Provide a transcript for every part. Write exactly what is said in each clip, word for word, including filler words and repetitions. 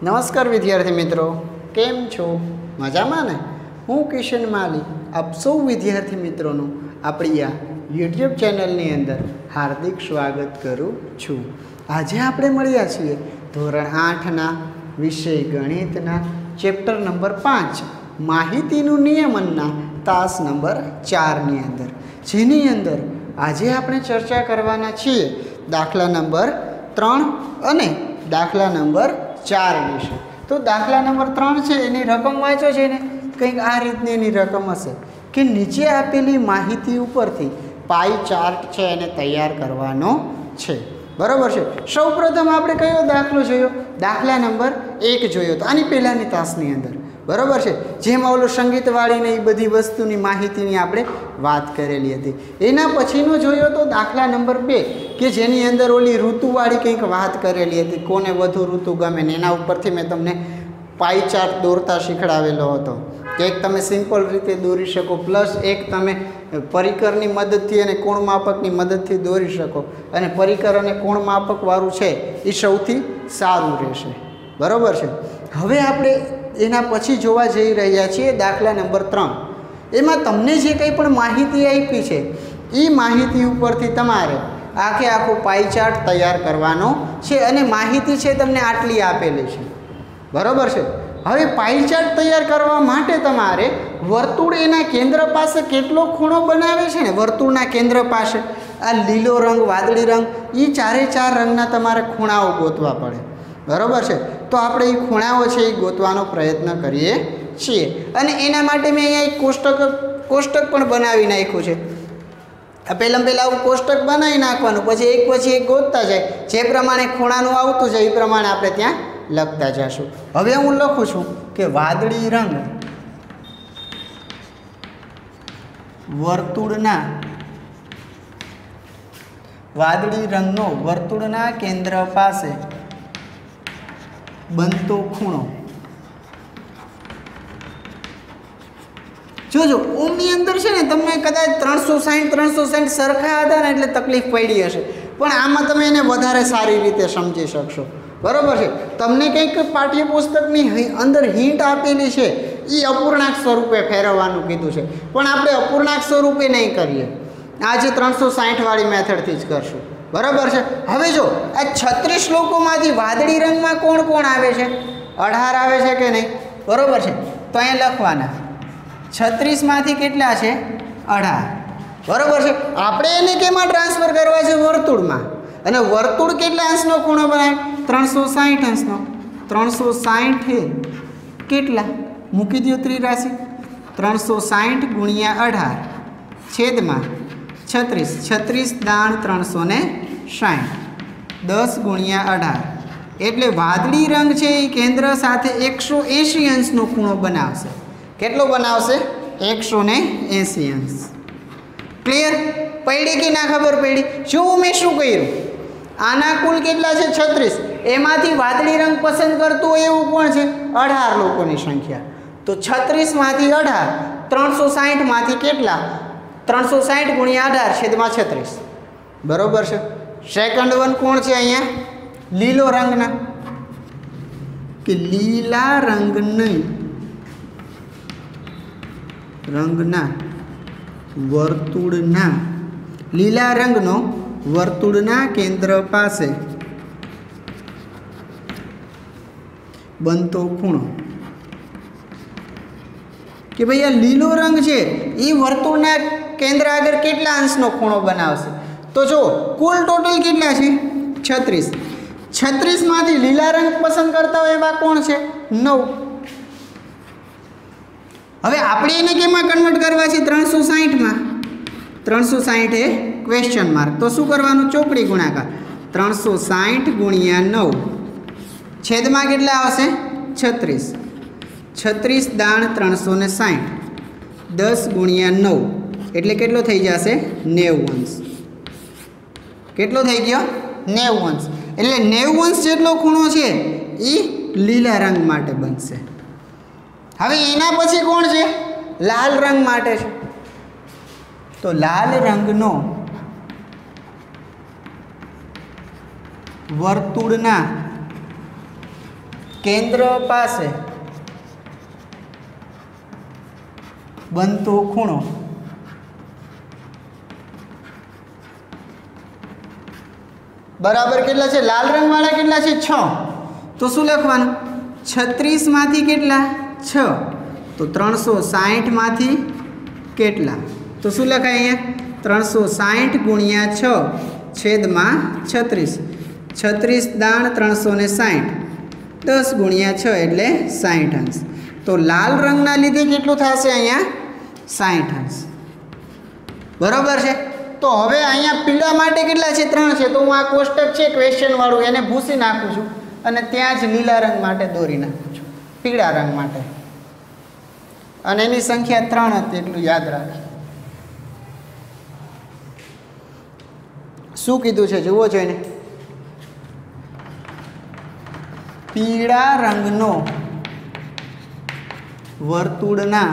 नमस्कार विद्यार्थी मित्रों, केम छो? मजामां ने? हूँ किशन माली आप सौ विद्यार्थी मित्रों अपनी आ यूट्यूब चैनलनी अंदर हार्दिक स्वागत करूँ छूँ। आज आपणे मळ्या छीए धोरण आठना विषय गणितना चेप्टर नंबर पांच माहितीनुं नियमनना तास नंबर चार नी अंदर, जेनी अंदर आज आपणे चर्चा करवाना छीए दाखला नंबर त्रण अने दाखला नंबर चार विषय। तो दाखला नंबर त्रण है एनी रकम वाँचो छे ने कंईक आ रीतनी एनी रकम हशे कि नीचे आपेली माहिती उपरथी पाई चार्ट छे एने तैयार करवानो छे। बराबर है। सौ प्रथम आपणे कयो दाखलो जोयो? दाखला नंबर एक जोयो तो आनी पहेलानी तासनी अंदर। बराबर है। जेमां ओलो संगीतवाળી ने ए बधी वस्तुनी माहितीनी आपणे वात करेली हती। एना पछीनो जोयो तो दाखला नंबर बे कि जेनी अंदर ओली ऋतुवाળી कंईक वात करेली हती, कोने वधु ऋतु गमे ने एना उपरथी मैं तमने पाई चार्ट दोरता शीखवाडेलो हतो कि एक तमे सिम्पल रीते दोरी शको, प्लस एक तमे परिकरनी मददथी अने कोण मापकनी मददथी दोरी शको अने परिकर अने कोण मापकवाळुं छे ए सौथी सारुं रहेशे। बराबर है। हवे आपणे एना पछी जोवा जई रह्या छीए दाखला नंबर त्रण। एमां तमने जे कंई पण माहिती आपी छे ए माहिती उपरथी तमारे आखे आखो पाई चार्ट तैयार करवानो छे अने माहिती छे तमने आटली आपेली छे। बराबर है। हवे पाई चार्ट तैयार करवा माटे तमारे वर्तुळ एना केंद्र पासे केटलो खूणो बनावे छे ने वर्तुळना केंद्र पासे आ लीलो रंग, वादળી रंग ए चारे चार रंगना तमारे खूणाओ गोतवा पड़े। बराबर है। तो आपणे ए खूणाओ छे ए गोतवानो प्रयत्न करीए छीए अने एना माटे मैं अहींया एक कोष्टक कोष्टक पण बनावी नाख्युं छे। पहला पहला आવું कोष्टक बनावी नाखवानुं, पछी एक पछी एक गोतता जाय, जे प्रमाणे खूणानुं आवतुं जाय ए प्रमाणे आपणे त्यां लखता जाशुं। हवे हूँ लखुं छुं कि वादળી रंग वर्तुळना वादળી रंगनो वर्तुळना केंद्र पासे बनतो खूणो। जोजो ओमनी अंदर छे ने तमने कदाच त्रणसो साठ त्रणसो साठ सरखा हता ने एटले तकलीफ पड़ी हशे, पण आमां तमे एने वधारे सारी रीते समजी शकशो। बराबर है। तमने कंईक पाठ्यपुस्तकनी अंदर हिंट आपेली है ये अपूर्णांक स्वरूपे फेरववानुं कीधुं छे, पण आपणे अपूर्णांक स्वरूपे नहीं करीए, आज त्रणसो साठ वाली मेथडथी ज करशुं। बराबर है। हवे जो आ छत्रीस श्लोकोमांथी वादળી रंगमां कोण कोण आवे छे? अठार आवे छे के नहीं? बराबर है। तो अहीं लखवाना छत्रीस मांथी केटला छे? अठार। बराबर है। आपणे एने केमां ट्रांसफर करवा छे? वर्तुळमां। अने वर्तुळ केटला अंशनो खूणो बनावे? त्रणसो साठ अंशनो। त्रणसो साठ है केटला? मूकी दो त्रिराशि त्रणसो साठ गुणिया अठार छेदमां छत्रीस छत्रीस दाण त्रणसो ने साठ दस गुणिया अठार एटले वादળી रंग है ये केंद्र साथे एक सौ एशी अंशनो खूणो बनावशे। केटलो बनावशे? एक सौ ने एशी अंश। क्लियर पड़ी कि ना? खबर पड़ी? जो मैं शुं कर्युं आना कुल केटला छे? छत्रीस। एमांथी वादળી रंग पसंद करतुं होय एवुं कोण छे? अठार लोकोनी संख्या। तो छत्रीस मांथी अठार त्रणसो साठ मांथी केटला? त्रणसो साठ गुणिया अठार छेदमां छत्रीस। बराबर है। सेकंड वन कोण छे अहींया? लीलो रंगना कि लीला रंगनी रंगना वर्तुळना लीला रंगनो वर्तुळना केंद्र पासे बनतो खूणो कि भाई आ लीलो रंग है ये वर्तुळना केंद्र आगळ केटला अंशनो खूणो बनावशे? तो जो कुल टोटल केटला छे? छत्रीस। छत्रीस मांथी लीला रंग पसंद करता होय एवा कोण छे? नौ। हवे आपणे एने केमां कन्वर्ट करवा छे? त्रणसो साठ मां। त्रणसो साठ है क्वेश्चन मार्क। तो शुं करवानुं? चोपड़ी गुणाकार त्रणसो साठ गुणिया नौ छेदमां केटला आवशे? छत्रीस छत्रीस दाण त्रणसो ने साठ दस गुणिया नौ एटले केटलो थई जशे? नेवु अंश। केटलो थई गयो? नेवु अंश। एटले नेवु अंश जेटलो खूणो छे ए लीला रंग माटे बनशे। हवे एना पछी कोण छे? लाल रंग माटे छे। तो लाल रंगनो वर्तुळना કેન્દ્ર પાસે બનતો ખૂણો બરાબર કેટલા છે? લાલ રંગવાળા કેટલા છે? છ. તો શું લખવાનું? છત્રીસ માંથી કેટલા? છ. તો ત્રણસો સાઠ માંથી કેટલા? તો શું લખાય અહીંયા? ત્રણસો સાઠ ગુણ્યા છ છેદમાં છત્રીસ. છત્રીસ દાણ ત્રણસો ને સાઠ, દસ ગુણ્યા છ એટલે સાઠ અંશ. તો લાલ રંગના લીધે કેટલું થશે અહીંયા? સાઠ અંશ. બરાબર છે. તો હવે અહીંયા પીળા માટે કેટલા છે? ત્રણ છે. તો હું આ કોષ્ટક છે ક્વેશ્ચન વાળું એને ભૂસી નાખું છું અને ત્યાં જ લીલા રંગ માટે દોરી નાખું છું, પીળા રંગ માટે. અને એની સંખ્યા ત્રણ હતી એટલું યાદ રાખી. શું કીધું છે જુઓ છો એને? પીળા રંગનો વર્તુળના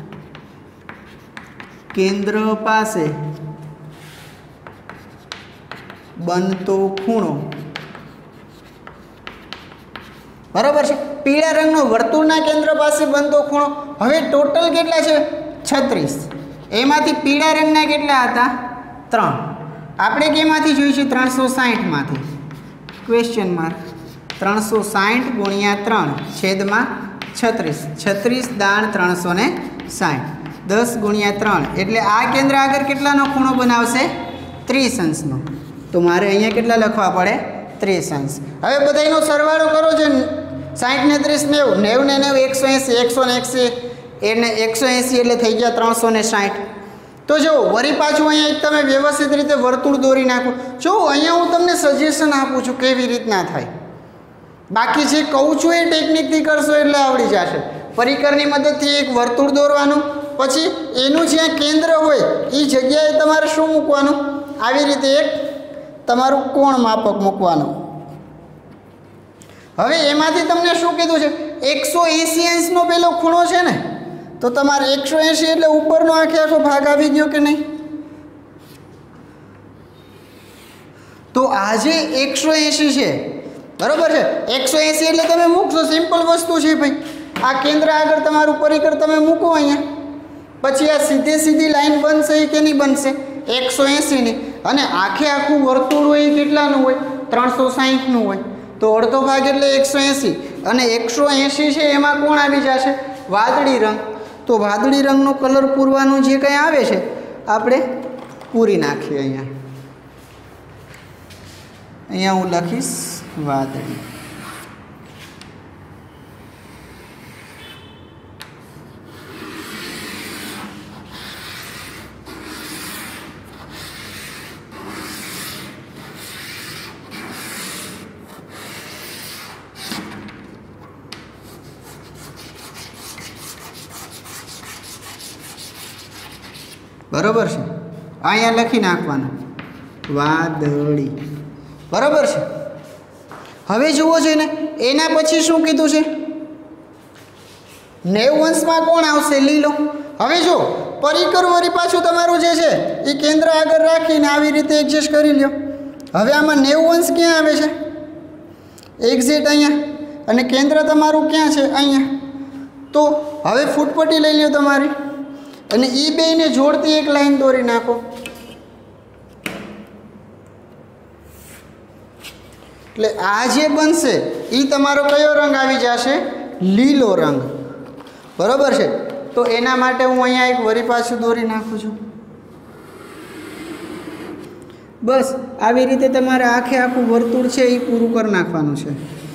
કેન્દ્ર પાસે બનતો ખૂણો. બરાબર છે. પીળા રંગનો વર્તુળના કેન્દ્ર પાસે બનતો ખૂણો. હવે ટોટલ કેટલા છે? છત્રીસ. એમાંથી પીળા રંગના કેટલા હતા? ત્રણ. આપણે કેમાંથી જોઈશું? ત્રણસો સાઠમાંથી. Question mark. ત્રણસો સાઠ ગુણ્યા ત્રણ છેદમાં છત્રીસ. છત્રીસ દાણ ત્રણસો ને સાઠ, દસ ગુણ્યા ત્રણ એટલે આ કેન્દ્ર આગળ કેટલાનો ખૂણો બનાવશે? ત્રીસ અંશનો. તો મારે અહીંયા કેટલા લખવા પડે? ત્રીસ અંશ. હવે બધાનો સરવાળો કરો છે. સાઠ ને ત્રીસ નેવું, નેવું ને નેવું એકસો એંસી, એકસો ને એંસી એને એકસો એંસી એટલે થઈ ગયા ત્રણસો ને સાઠ. તો જો વળી પાછું અહીંયા એક તમે વ્યવસ્થિત રીતે વર્તુળ દોરી નાખો. જો અહીંયા હું તમને સજેશન આપું છું કેવી રીતના થાય. બાકી જે કહું છું એ ટેકનિકથી કરશો એટલે આવડી જશે. પરિકરની મદદથી એક વર્તુળ દોરવાનું, પછી એનું જ્યાં કેન્દ્ર હોય એ જગ્યાએ તમારે શું મૂકવાનું? આવી રીતે એક તમારું કોણ માપક મૂકવાનું. હવે એમાંથી તમને શું કીધું છે? એકસો એંસી અંશનો પેલો ખૂણો છે ને, તો તમારે એકસો એંસી એટલે ઉપરનો આખે આખો ભાગ આવી ગયો કે નહીં? તો આજે એકસો એંસી છે, બરાબર છે. એકસો એંસી એટલે તમે મૂકશો, સિમ્પલ વસ્તુ છે ભાઈ. આ કેન્દ્ર આગળ તમારું પરિકર તમે મૂકો અહીંયા, પછી આ સીધે સીધી લાઈન બનશે કે નહીં બનશે? એકસો એંસીની. અને આખે આખું વર્તુળ હોય એ કેટલાનું હોય? ત્રણસો સાઠનું હોય. તો અડધો ભાગ એટલે એકસો એંસી, અને એકસો એંસી છે એમાં કોણ આવી જશે? વાદળી રંગ. તો વાદળી રંગનો કલર પૂરવાનું જે કંઈ આવે છે આપણે પૂરી નાખીએ. અહીંયા અહીંયા હું લખીશ વાદળી. બરાબર છે. અહીંયા લખી નાખવાનું વાદળી. બરાબર છે. હવે જુઓ છે ને, એના પછી શું કીધું છે? નેવું અંશમાં કોણ આવશે? લીલો. હવે જો પરિકર વળી પાછું તમારું જે છે એ કેન્દ્ર આગળ રાખીને આવી રીતે એડજસ્ટ કરી લ્યો. હવે આમાં નેવું અંશ ક્યાં આવે છે? એક્ઝેક્ટ અહીંયા. અને કેન્દ્ર તમારું ક્યાં છે? અહીંયા. તો હવે ફૂટપટ્ટી લઈ લ્યો તમારી, અને એ બેને જોડતી એક લાઈન દોરી નાખો. એટલે આ જે બનશે એ તમારો કયો રંગ આવી જશે? લીલો રંગ. બરાબર છે. તો એના માટે હું અહીંયા એક વરી પાછું દોરી નાખું છું. બસ આવી રીતે તમારે આખે આખું વર્તુળ છે એ પૂરું કરી નાખવાનું છે.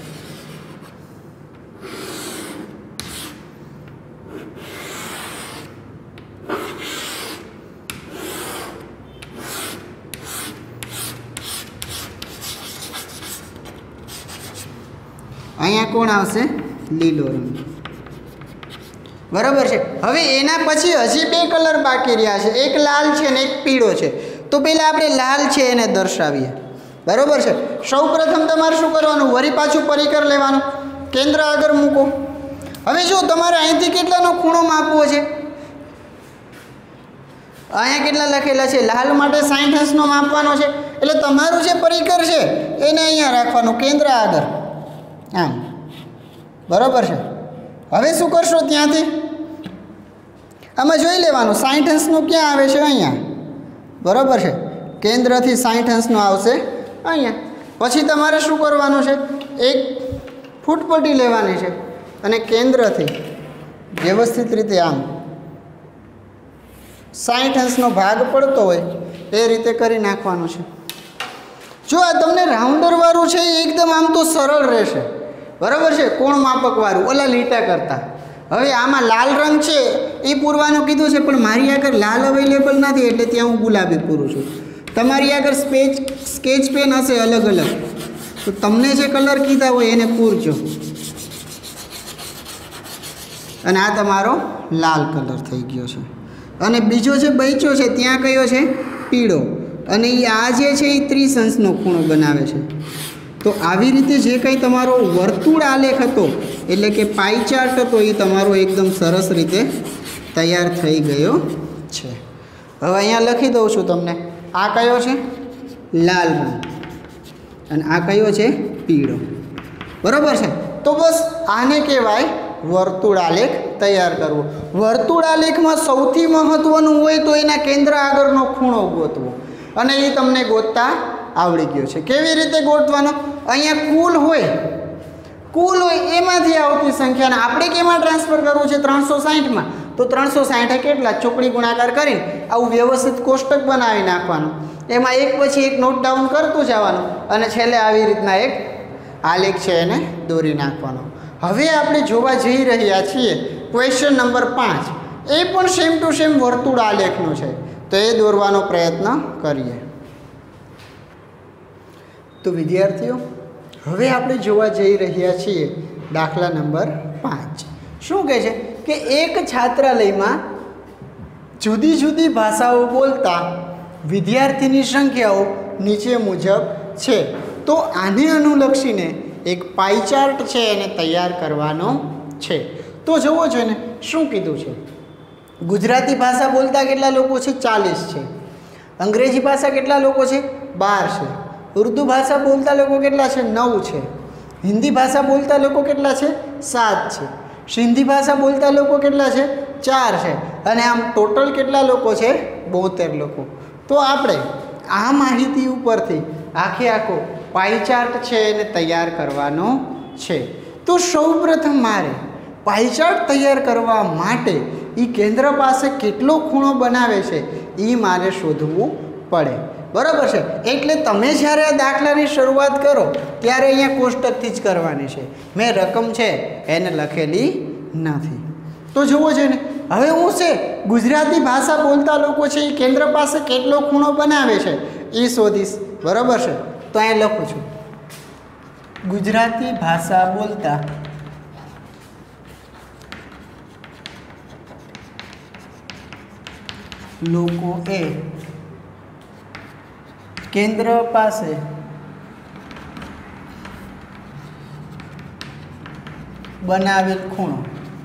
અહીંયા કોણ આવશે? લીલો રંગ. બરાબર છે. હવે એના પછી હજી બે કલર બાકી રહ્યા છે, એક લાલ છે ને એક પીળો છે. તો પહેલાં આપણે લાલ છે એને દર્શાવીએ. બરાબર છે. સૌ પ્રથમ તમારે શું કરવાનું? વળી પાછું પરિકર લેવાનું, કેન્દ્ર આગળ મૂકો. હવે જો તમારે અહીંથી કેટલાનો ખૂણો માપવો છે? અહીંયા કેટલા લખેલા છે? લાલ માટે સાઠ અંશનો માપવાનો છે. એટલે તમારું જે પરિકર છે એને અહીંયા રાખવાનું, કેન્દ્ર આગળ. આમ બરાબર છે। હવે શું કરશો ત્યાંથી આમાં જોઈ લેવાનું સાઠ અંશનું ક્યાં આવે છે અહીંયા બરાબર છે કેન્દ્રથી સાઠ અંશનું આવશે અહીંયા પછી તમારે શું કરવાનું છે એક ફૂટપટ્ટી લેવાની છે અને કેન્દ્રથી વ્યવસ્થિત રીતે આમ સાઠ અંશનો ભાગ પડતો હોય એ રીતે કરી નાખવાનું છે। જો આ તમને રાઉન્ડર વાળું છે એ એકદમ આમ તો સરળ રહેશે બરાબર છે કોણ માપક વાળું ઓલા લીટા કરતા। હવે આમાં લાલ રંગ છે એ પૂરવાનું કીધું છે પણ મારી આગળ લાલ અવેલેબલ નથી એટલે ત્યાં હું ગુલાબી પૂરું છું। તમારી આગળ સ્કેચ સ્કેચ પેન હશે અલગ અલગ તો તમને જે કલર કીધા હોય એને પૂરજો અને આ તમારો લાલ કલર થઈ ગયો છે અને બીજો જે બચ્યો છે ત્યાં કયો છે પીળો અને એ આ જે છે એ ત્રીસ અંશનો ખૂણો બનાવે છે। તો આવી રીતે જે કંઈ તમારો વર્તુળ આલેખ હતો એટલે કે પાઈ ચાર્ટ હતો એ તમારો એકદમ સરસ રીતે તૈયાર થઈ ગયો છે। હવે અહીંયા લખી દઉં છું તમને આ કયો છે લાલ રંગ અને આ કયો છે પીળો બરાબર છે। તો બસ આને કહેવાય વર્તુળ આલેખ તૈયાર કરવો। વર્તુળ આલેખમાં સૌથી મહત્ત્વનું હોય તો એના કેન્દ્ર આગળનો ખૂણો ગોતવો અને એ તમને ગોતતા આવડી ગયો છે। કેવી રીતે ગોતવાનો અહીંયા કુલ હોય કુલ હોય એમાંથી આવતી સંખ્યાને આપણે કેમાં ટ્રાન્સફર કરવું છે ત્રણસો સાઠમાં તો ત્રણસો સાઠ કેટલા ચોકડી ગુણાકાર કરીને આવું વ્યવસ્થિત કોષ્ટક બનાવી નાખવાનું એમાં એક પછી એક નોટ ડાઉન કરતું જવાનું અને છેલ્લે આવી રીતના એક આલેખ છે એને દોરી નાખવાનો। હવે આપણે જોવા જઈ રહ્યા છીએ ક્વેશ્ચન નંબર પાંચ એ પણ સેમ ટુ સેમ વર્તુળ આલેખનું છે તો એ દોરવાનો પ્રયત્ન કરીએ। તો વિદ્યાર્થીઓ હવે આપણે જોવા જઈ રહ્યા છીએ દાખલા નંબર પાંચ। શું કહે છે કે એક છાત્રાલયમાં જુદી જુદી ભાષાઓ બોલતા વિદ્યાર્થીની સંખ્યાઓ નીચે મુજબ છે તો આને અનુલક્ષીને એક પાઈ ચાર્ટ છે એને તૈયાર કરવાનો છે। તો જુઓ છો ને શું કીધું છે ગુજરાતી ભાષા બોલતા કેટલા લોકો છે ચાલીસ છે અંગ્રેજી ભાષા કેટલા લોકો છે બાર છે ઉર્દુ ભાષા બોલતા લોકો કેટલા છે નવ છે હિન્દી ભાષા બોલતા લોકો કેટલા છે સાત છે સિંધી ભાષા બોલતા લોકો કેટલા છે ચાર છે અને આમ ટોટલ કેટલા લોકો છે બોતેર લોકો। તો આપણે આ માહિતી ઉપરથી આખે આખો પાઈ ચાર્ટ છે એને તૈયાર કરવાનો છે। તો સૌપ્રથમ મારે પાઈ ચાર્ટ તૈયાર કરવા માટે એ કેન્દ્ર પાસે કેટલો ખૂણો બનાવે છે એ મારે શોધવું પડે બરાબર છે। એટલે તમે જ્યારે આ દાખલાની શરૂઆત કરો ત્યારે અહીંયા કોષ્ટકથી જ કરવાની છે મેં રકમ છે એને લખેલી નથી। તો જુઓ છે ને હવે હું છે ગુજરાતી ભાષા બોલતા લોકો છે એ કેન્દ્ર પાસે કેટલો ખૂણો બનાવે છે એ શોધીશ બરાબર છે। તો અહીંયા લખું છું ગુજરાતી ભાષા બોલતા લોકો એ કેન્દ્ર પાસે બનાવેલ ખૂણો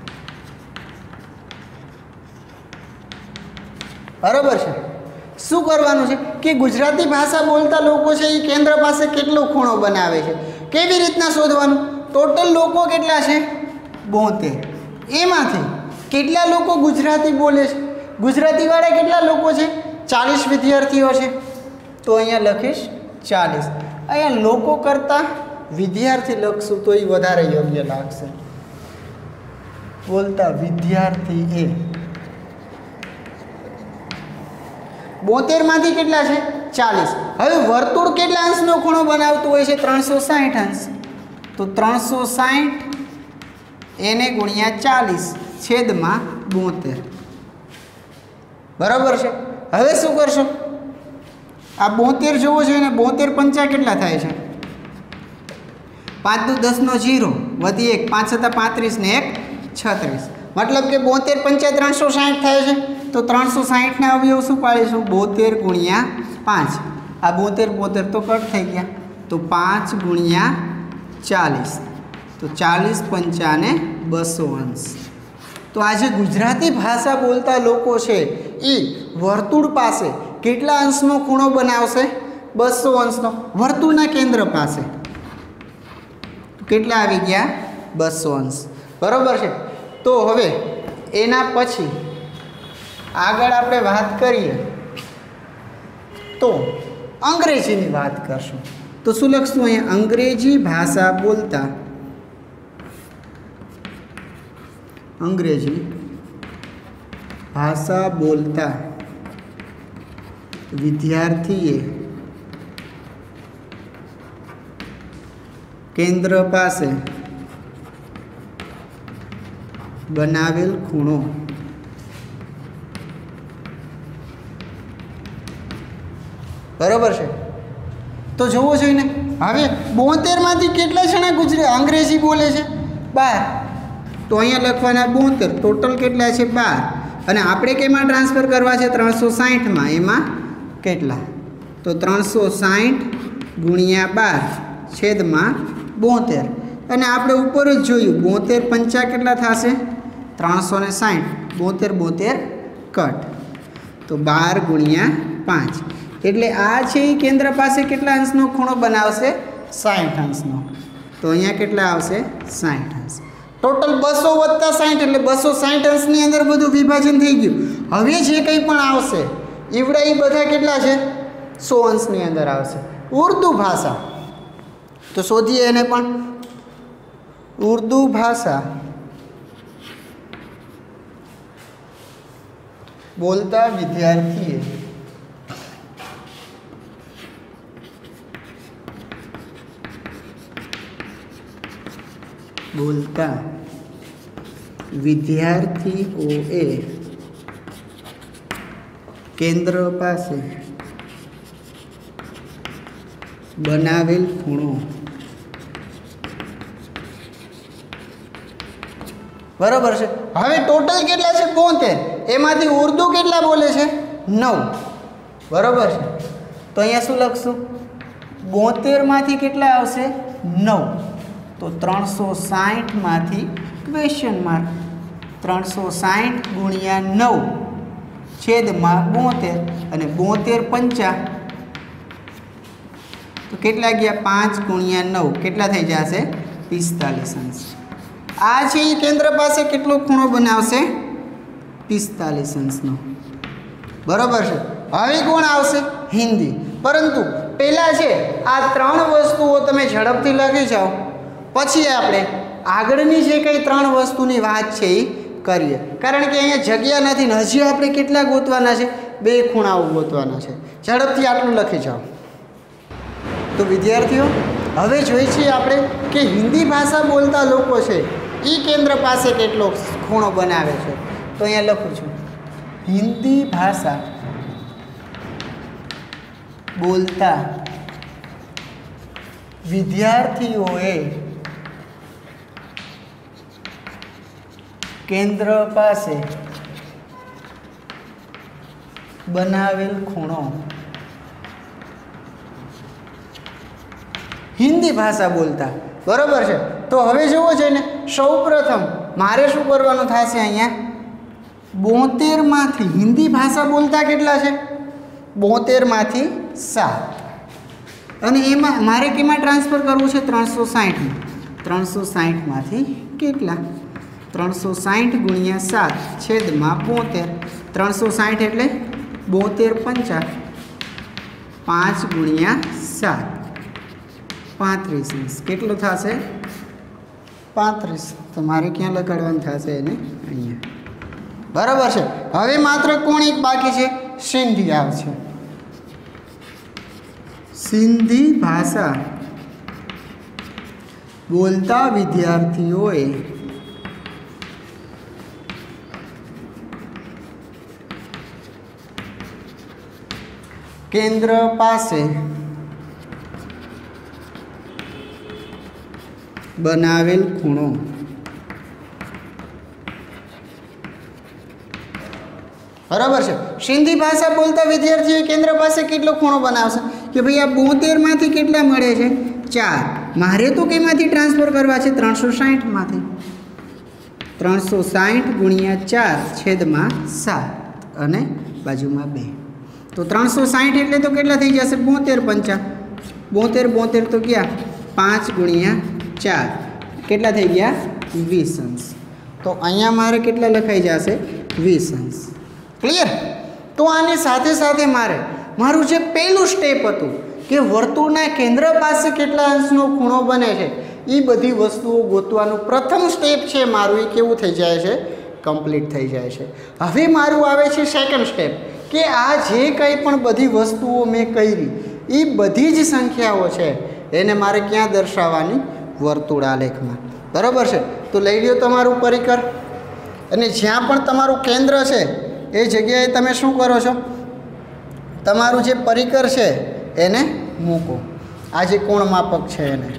બરાબર છે। શું કરવાનું છે કે ગુજરાતી ભાષા બોલતા લોકો છે એ કેન્દ્ર પાસે કેટલો ખૂણો બનાવે છે કેવી રીતના શોધવાનું ટોટલ લોકો કેટલા છે બોતેર એમાંથી કેટલા લોકો ગુજરાતી બોલે છે ગુજરાતીવાળા કેટલા લોકો છે ચાલીસ વિદ્યાર્થીઓ છે તો અહીંયા લખીશ ચાલીસ અહીંયા લોકો કરતાં વિદ્યાર્થી લખશું તો એ વધારે યોગ્ય લાગશે બોલતા વિદ્યાર્થી એ બોતેરમાંથી કેટલા છે ચાલીસ। હવે વર્તુળ કેટલા અંશનો ખૂણો બનાવતું હોય છે ત્રણસો સાઠ અંશ તો ત્રણસો સાઠ એને ગુણ્યા ચાલીસ છેદમાં બોતેર બરાબર છે। હવે શું કરશો આ બોતેર જોવો છે ને બોતેર પંચા કેટલા થાય છે પાંચ દુ દસનો જીરો વધી એક પાંચ સત્તા પાંત્રીસ ને એક છત્રીસ મતલબ કે બોતેર પંચા ત્રણસો સાઠ થાય છે તો ત્રણસો સાઠના અવયવ શું પાડીશું બોતેર ગુણ્યા પાંચ આ બોતેર બોતેર તો કટ થઈ ગયા તો પાંચ ગુણ્યા ચાલીસ તો ચાલીસ પંચાને બસો અંશ। તો આજે ગુજરાતી ભાષા બોલતા લોકો છે એ વર્તુળ પાસે કેટલા અંશનો ખૂણો બનાવશે બસો અંશનો વર્તુળના કેન્દ્ર પાસે કેટલા આવી ગયા બસો અંશ બરાબર છે। તો હવે એના પછી આગળ આપણે વાત કરીએ તો અંગ્રેજીની વાત કરશું। તો શું લખશું અહીંયા? અંગ્રેજી ભાષા બોલતા અંગ્રેજી ભાષા બોલતા વિદ્યાર્થીએ કેન્દ્ર પાસે બનાવેલ ખૂણો બરાબર છે। તો જોવો જોઈએ ને હવે બોતેર માંથી કેટલા જણા ગુજરાતી અંગ્રેજી બોલે છે? બાર। તો અહીંયા લખવાના બોતેર, ટોટલ કેટલા છે? બાર। અને આપણે કેમાં ટ્રાન્સફર કરવા છે? ત્રણસો સાહીઠમાં। એમાં કેટલા? તો ત્રણસો સાહીઠ ગુણ્યા બાર છેદમાં બોતેર। અને આપણે ઉપર જ જોયું બોતેર પંચા કેટલા થશે? ત્રણસો ને સાહીઠ। બોતેર બોતેર કટ તો બાર ગુણ્યા પાંચ એટલે આ છે એ કેન્દ્ર પાસે કેટલા અંશનો ખૂણો બનાવશે? સાહીઠ અંશનો। તો અહીંયા કેટલા આવશે? સાહીઠ અંશ। ટોટલ બસો વત્તા સાહીઠ એટલે બસો સાહીઠ અંશની અંદર બધું વિભાજન થઈ ગયું। હવે જે કંઈ પણ આવશે ઈવડા એ બધા કેટલા છે? સો અંશની અંદર આવશે। ઉર્દુ ભાષા તો શોધીએ એને પણ। ઉર્દુ ભાષા બોલતા વિદ્યાર્થીએ બોલતા વિદ્યાર્થીઓએ કેન્દ્ર પાસે બનાવેલ ખૂણો બરાબર છે। હવે ટોટલ કેટલા છે? બોતેર। એમાંથી ઉર્દુ કેટલા બોલે છે? નવ બરાબર છે। તો અહીંયા શું લખશું? બોતેર માંથી કેટલા આવશે? નવ। તો ત્રણસો સાહીઠમાંથી ક્વેશ્ચન માર્ક ત્રણસો સાહીઠ ગુણ્યા નવ છેદમાં બોતેર અને બોતેર પંચા તો કેટલા ગયા? પાંચ ગુણ્યા નવ કેટલા થઈ જશે? પિસ્તાલીસ અંશ। આ છે એ કેન્દ્ર પાસે કેટલો ખૂણો બનાવશે? પિસ્તાલીસ અંશનો બરાબર છે। હવે કોણ આવશે? હિન્દી। પરંતુ પહેલાં છે આ ત્રણ વસ્તુઓ તમે ઝડપથી લખી જાઓ, પછી આપણે આગળની જે કંઈ ત્રણ વસ્તુની વાત છે એ કરીએ, કારણ કે અહીંયા જગ્યા નથી ને હજી આપણે કેટલા ગોતવાના છે? બે ખૂણાઓ ગોતવાના છે। ઝડપથી આટલું લખી જાઓ। તો વિદ્યાર્થીઓ હવે જોઈએ છીએ આપણે કે હિન્દી ભાષા બોલતા લોકો છે એ કેન્દ્ર પાસે કેટલો ખૂણો બનાવે છે। તો અહીંયા લખું છું હિન્દી ભાષા બોલતા વિદ્યાર્થીઓએ કેન્દ્ર પાસે બનાવેલ ખૂણો હિન્દી ભાષા બોલતા બરાબર છે। તો હવે જોવો છે ને સૌપ્રથમ મારે શું કરવાનું થશે? અહીંયા બોતેરમાંથી હિન્દી ભાષા બોલતા કેટલા છે? બોતેરમાંથી સાત અને એમાં મારે કેમાં ટ્રાન્સફર કરવું છે? ત્રણસો સાહીઠમાં। ત્રણસો સાહીઠમાંથી કેટલા? ત્રણસો સાહીઠ ગુણ્યા સાત છેદમાં બોતેર। ત્રણસો સાહીઠ એટલે બોતેર પંચા પાંચ ગુણ્યા સાત પાંત્રીસ અંશ કેટલું થશે? પાંત્રીસ। તો મારે ક્યાં લગાડવાનું થશે એને? અહીંયા બરાબર છે। હવે માત્ર કોણ એક બાકી છે? સિંધી આવશે। સિંધી ભાષા બોલતા વિદ્યાર્થીઓએ કેન્દ્ર પાસે બનાવેલ ખૂણો બરાબર છે। સિંધી ભાષા બોલતા વિદ્યાર્થીઓ કેન્દ્ર પાસે કેટલો ખૂણો બનાવશે કે ભાઈ આ બોતેરમાંથી કેટલા મળે છે? ચાર। મારે તો કેમાંથી ટ્રાન્સફર કરવા છે? ત્રણસો સાહીઠમાંથી। ત્રણસો સાહીઠ ગુણ્યા ચાર છેદમાં સાત અને બાજુમાં બે તો ત્રણસો સાહીઠ એટલે તો કેટલા થઈ જશે? બોતેર પંચા બોતેર બોતેર તો ગયા પાંચ ગુણ્યા ચાર કેટલા થઈ ગયા? વીસ અંશ. તો અહીંયા મારે કેટલા લખાઈ જશે? વીસ અંશ. ક્લિયર? તો આની સાથે સાથે મારે મારું જે પહેલું સ્ટેપ હતું કે વર્તુળના કેન્દ્ર પાસે કેટલા અંશનો ખૂણો બને છે એ બધી વસ્તુઓ ગોતવાનું પ્રથમ સ્ટેપ છે મારું, એ કેવું થઈ જાય છે? કમ્પ્લીટ થઈ જાય છે. હવે મારું આવે છે સેકન્ડ સ્ટેપ કે આ જે કંઈ પણ બધી વસ્તુઓ મેં કરી એ બધી જ સંખ્યાઓ છે એને મારે ક્યાં દર્શાવવાની? વર્તુળ આલેખમાં. બરાબર છે? તો લઈ લ્યો તમારું પરિકર અને જ્યાં પણ તમારું કેન્દ્ર છે એ જગ્યાએ તમે શું કરો છો? તમારું જે પરિકર છે એને મૂકો. આ જે કોણ માપક છે એને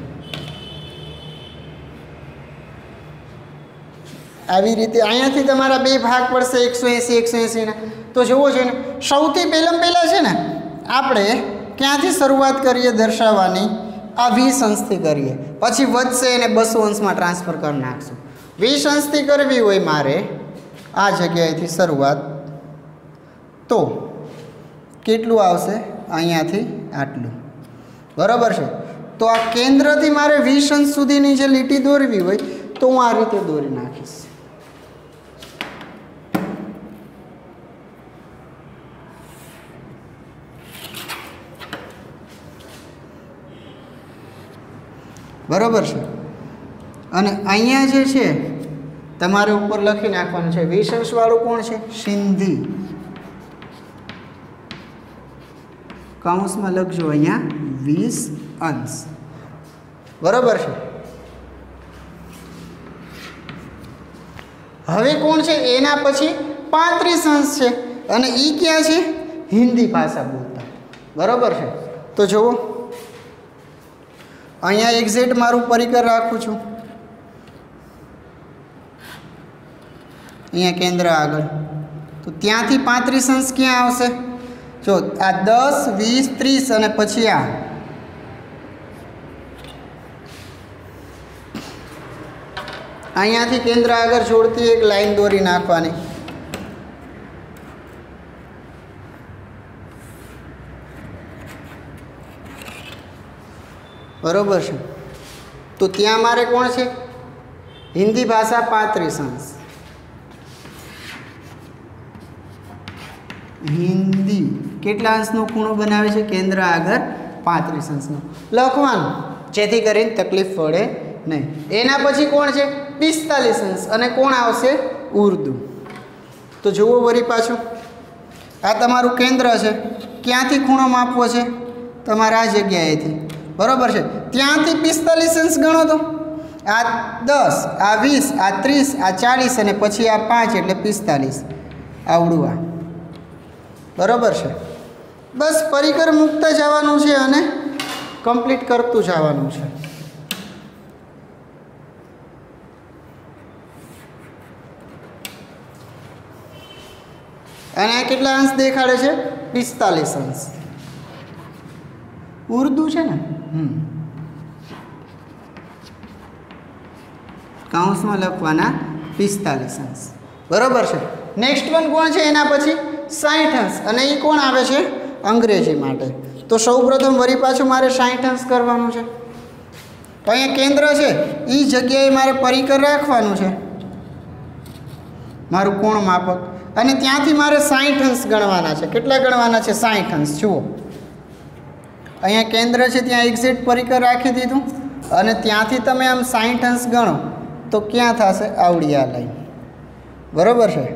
આવી રીતે અહીંયાથી તમારા બે ભાગ પડશે એકસો એંસી એકસો એંસીના. તો જુઓ છે ને, સૌથી પહેલાં પહેલાં છે ને આપણે ક્યાંથી શરૂઆત કરીએ દર્શાવવાની? આ વીસ અંશથી કરીએ, પછી વધશે એને બસો અંશમાં ટ્રાન્સફર કરી નાખશું. વીસ અંશથી કરવી હોય મારે આ જગ્યાએથી શરૂઆત, તો કેટલું આવશે? અહીંયાથી આટલું. બરાબર છે? તો આ કેન્દ્રથી મારે વીસ અંશ સુધીની જે લીટી દોરવી હોય તો હું આ રીતે દોરી નાખીશ. બરાબર છે? અને અહીંયા જે છે તમારે ઉપર લખી નાખવાનું છે વીસ અંશવાળું કોણ છે? સિંધી. કૌંસમાં લખજો અહીંયા વીસ અંશ. બરાબર છે? હવે કોણ છે? એના પછી પાંત્રીસ અંશ છે અને એ ક્યાં છે? હિન્દી ભાષા બોલતા. બરાબર છે? તો જુઓ અહીંયા એક્ઝેક્ટ મારું પરિકર રાખું છું, અહીંયા કેન્દ્ર આગળ. તો ત્યાંથી પાંત્રીસ અંશ ક્યાં આવશે? જો આ દસ વીસ ત્રીસ અને પછી આ અહીંયાથી કેન્દ્ર આગળ જોડતી એક લાઈન દોરી નાખવાની. બરોબર છે? તો ત્યાં મારે કોણ છે? હિન્દી ભાષા પાંત્રીસ અંશ. હિન્દી કેટલા અંશનો ખૂણો બનાવે છે? કેન્દ્ર આગળ પાંત્રીસ અંશનો લખવાનું, જેથી કરીને તકલીફ પડે નહીં. એના પછી કોણ છે? પિસ્તાલીસ અંશ અને કોણ આવશે? ઉર્દુ. તો જુઓ વળી પાછું, આ તમારું કેન્દ્ર છે, ક્યાંથી ખૂણો માપવો છે? તમારા આ જગ્યાએથી. બરાબર છે? ત્યાંથી પિસ્તાલીસ અંશ ગણો તો આ દસ, આ વીસ, આ ત્રીસ, આ ચાલીસ અને પછી આ પાંચ એટલે પિસ્તાલીસ. આવડું આ. બરાબર છે? બસ પરિકર મૂકતા જવાનું છે અને કમ્પ્લીટ કરતું જવાનું છે. અને આ કેટલા અંશ દેખાડે છે? પિસ્તાલીસ અંશ. ઉર્દુ છે ને? હમ કૌંસમાં લખવાના પિસ્તાલીસ અંશ. બરાબર છે? નેક્સ્ટ વન કોણ છે? એના પછી સાઠ અંશ અને એ કોણ આવે છે? અંગ્રેજી માટે. તો સૌપ્રથમ વળી પાછું મારે સાઠ અંશ કરવાનું છે. તો અહીંયા કેન્દ્ર છે એ જગ્યાએ મારે પરિકર રાખવાનું છે, મારું કોણ માપક, અને ત્યાંથી મારે સાઠ અંશ ગણવાના છે. કેટલા ગણવાના છે? સાઠ અંશ. જુઓ અહીંયા કેન્દ્ર છે ત્યાં એક્ઝેક્ટ પરિકર રાખી દીધું અને ત્યાંથી તમે આમ સાઠ અંશ ગણો તો ક્યાં થશે? આવડી આ લાઈન. બરાબર છે?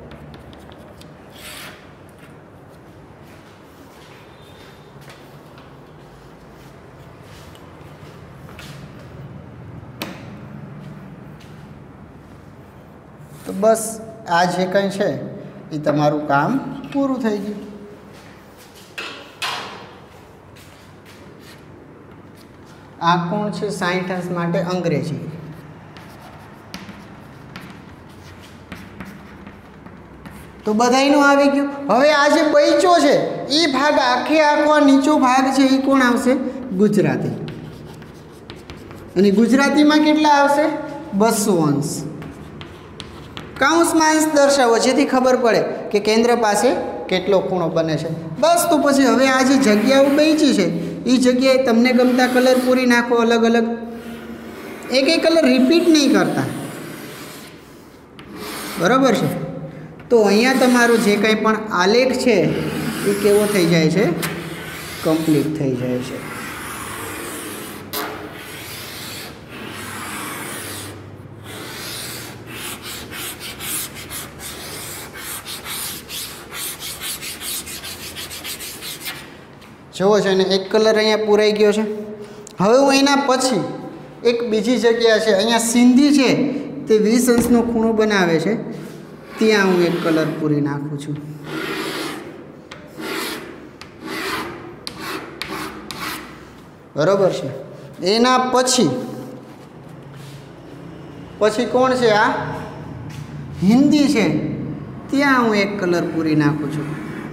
તો બસ આ જે કંઈ છે એ તમારું કામ પૂરું થઈ ગયું. આ કોણ છે? સાઠ અંશ માટે અંગ્રેજી. તો બધાયનું આવી ગયું. હવે આ જે બૈચો છે એ ભાગ આખે આખો આ નીચો ભાગ છે એ કોણ આવશે? ગુજરાતી. અને ગુજરાતીમાં કેટલા આવશે? બસો અંશ. કૌંસમાં અંશ દર્શાવો જેથી ખબર પડે કે કેન્દ્ર પાસે કેટલો ખૂણો બને છે. બસ તો પછી હવે આ જે જગ્યાઓ બૈચી છે એ જગ્યાએ તમને ગમતા કલર પૂરી નાખો અલગ અલગ. એક એક કલર રિપીટ નહીં કરતા. બરાબર છે। તો અહીંયા તમારું જે કંઈ પણ આલેખ છે એ કેવો થઈ જાય છે, કમ્પ્લીટ થઈ જાય છે। જુઓ છે ને એક કલર અહીંયા પૂરાઈ ગયો છે। હવે હું એના પછી એક બીજી જગ્યા છે, અહીંયા સિંધી છે તે વીસ અંશનો ખૂણો બનાવે છે, ત્યાં હું એક કલર પૂરી નાખું છું। બરાબર છે। એના પછી પછી કોણ છે, આ હિન્દી છે, ત્યાં હું એક કલર પૂરી નાખું છું।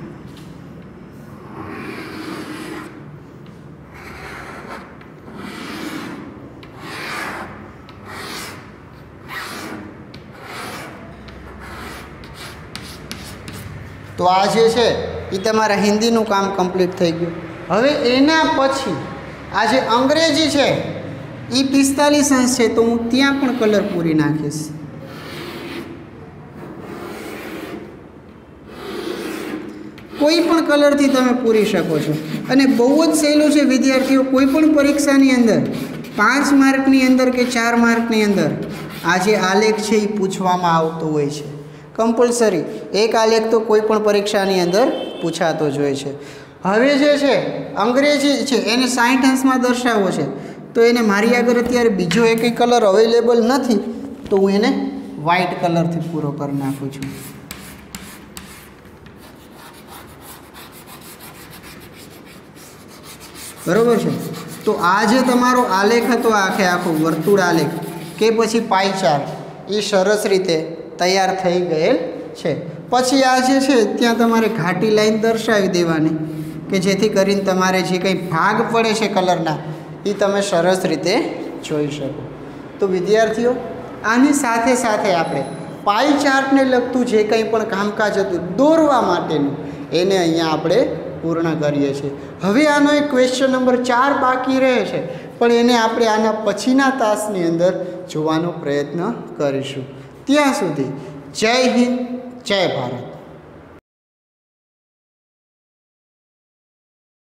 તો આ જે છે એ તમારા હિન્દીનું કામ કમ્પ્લીટ થઈ ગયું। હવે એના પછી આ જે અંગ્રેજી છે એ પિસ્તાલીસ અંશ છે, તો હું ત્યાં પણ કલર પૂરી નાખીશ। કોઈ પણ કલરથી તમે પૂરી શકો છો અને બહુ જ સહેલું છે વિદ્યાર્થીઓ। કોઈ પણ પરીક્ષાની અંદર પાંચ માર્કની અંદર કે ચાર માર્કની અંદર આ જે આલેખ છે એ પૂછવામાં આવતો હોય છે કમ્પલસરી। એક આલેખ તો કોઈ પણ પરીક્ષાની અંદર પૂછાતો જ હોય છે। હવે જે છે અંગ્રેજી છે એને સાઠ અંશમાં દર્શાવવો છે, તો એને મારી આગળ અત્યારે બીજો એક કલર અવેલેબલ નથી, તો હું એને વ્હાઇટ કલરથી પૂરો કરી નાખું છું। બરાબર છે। તો આ જે તમારો આલેખ હતો આખે આખો વર્તુળ આલેખ કે પછી પાઈ ચાર્ટ એ સરસ રીતે તૈયાર થઈ ગયેલ છે। પછી આ જે છે ત્યાં તમારે ઘાટી લાઈન દર્શાવી દેવાની કે જેથી કરીને તમારે જે કંઈ ભાગ પડે છે કલરના એ તમે સરસ રીતે જોઈ શકો। તો વિદ્યાર્થીઓ આની સાથે સાથે આપણે પાઈ ચાર્ટને લગતું જે કંઈ પણ કામકાજ હતું દોરવા માટેનું એને અહીંયા આપણે પૂર્ણ કરીએ છીએ। હવે આનો એક ક્વેશ્ચન નંબર ચાર બાકી રહે છે, પણ એને આપણે આના પછીના તાસની અંદર જોવાનો પ્રયત્ન કરીશું। ત્યાં સુધી જય હિન્દ, જય ભારત।